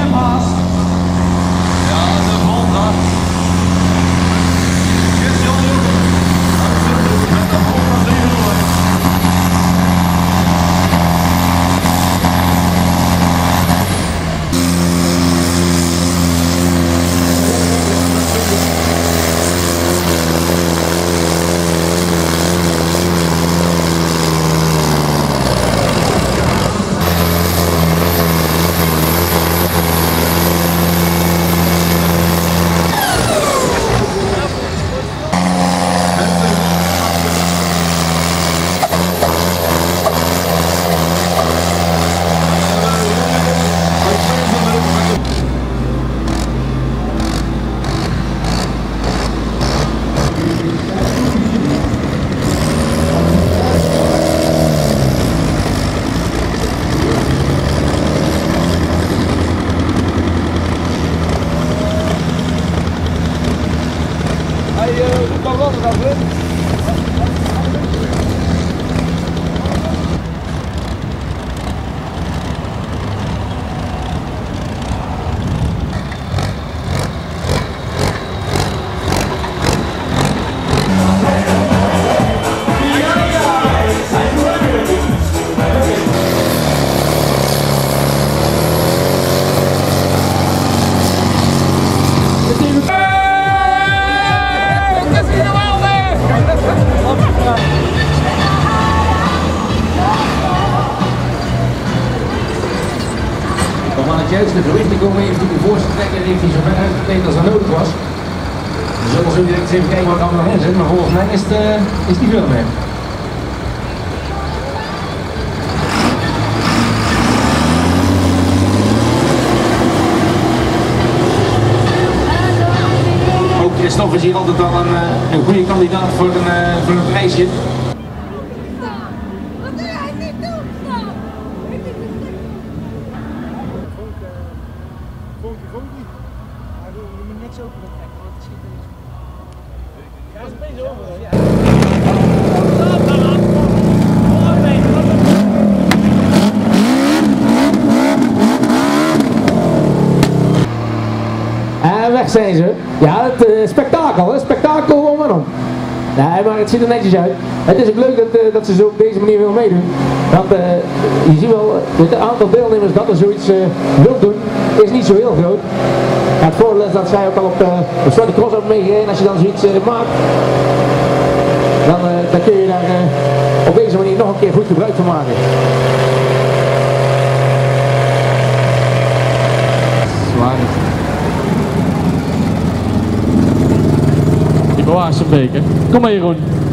Maas. Ja, de Volta. Christian Joeken. Met de Volta 7-0. De verlichting komen even de voorste trekker en heeft hij zo ver uitgekleed als er nodig was. We zullen zo direct even kijken wat er allemaal in zit, maar volgens mij is die film mee. Ook Christophe is hier altijd al een goede kandidaat voor een prijsje. Vonkie. Maar je moet net zo open trekken, want het schiet er niet. Ja, het is opeens over. Ja. En weg zijn ze. Ja, het spektakel, hè? Spektakel om en om. Nee, maar het ziet er netjes uit. Het is ook leuk dat ze zo op deze manier willen meedoen. Want je ziet wel, het aantal deelnemers dat er zoiets wil doen, is niet zo heel groot. Ja, het voordeel is dat zij ook al op de Zwarte Cross hebben meegereden. Als je dan zoiets maakt, dan kun je daar op deze manier nog een keer goed gebruik van maken. Zwaar. Die bewaart zijn beker. Kom maar Jeroen.